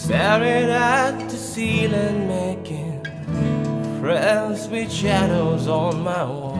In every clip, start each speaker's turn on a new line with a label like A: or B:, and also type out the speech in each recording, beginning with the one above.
A: Staring at the ceiling, making friends with shadows on my wall.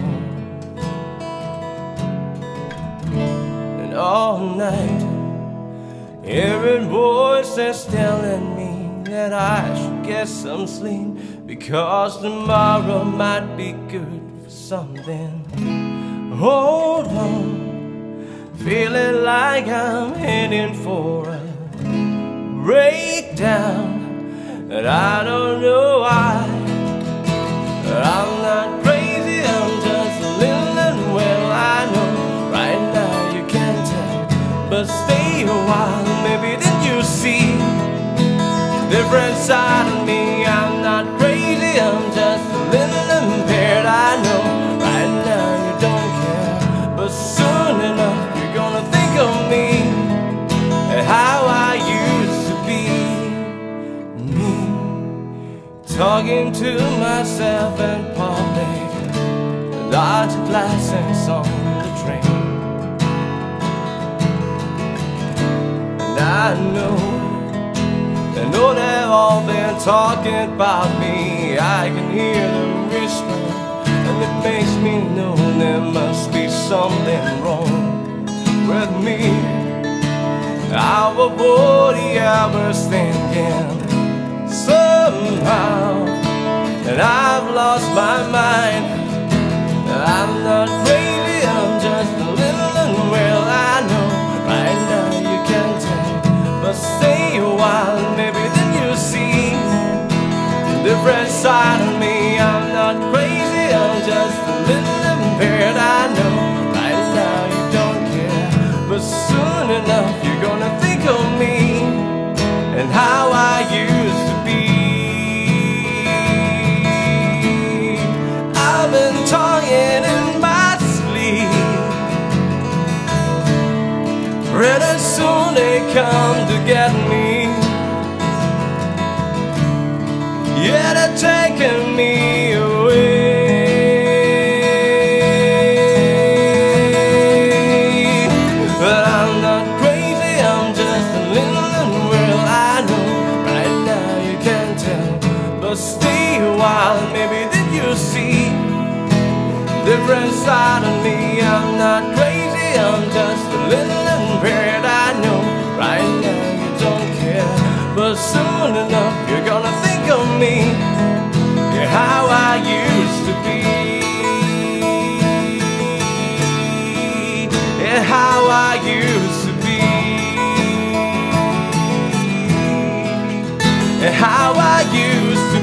A: And all night, hearing voices telling me that I should get some sleep, because tomorrow might be good for something. Hold on, feeling like I'm heading for a breakdown, and I don't know why. I'm not crazy, I'm just a little unwell. I know right now you can't tell, but stay a while, maybe then you'll see a different side of me. I'm not crazy, I'm just a little impaired. I know right now you don't care, but soon enough you're gonna think of me and how I used to be. Me talking to myself in public, lots of license on the train. And I know they've all been talking about me. I can hear them whisper, and it makes me know there must be something wrong with me. I was 40 hours thinking somehow that I've lost my mind. I'm not crazy, I'm just a little unwell. I know right now you can't tell, but stay a while, maybe then you'll see a different side of me. I'm not crazy, I'm just a little impaired. I know right now you don't care, but soon enough you're gonna think of me and how I used to be. I've been talking in my sleep, pretty soon they come to get me. Yeah, they're taking me away. But I'm not crazy, I'm just a little unwell. I know right now you can't tell, but stay a while, maybe then you'll see different side of me. I'm not crazy, I'm just a little impaired. I know right now you don't care, but soon enough you're gonna think of me, yeah, how I used to be, yeah, how I used to be, yeah, how I used to be.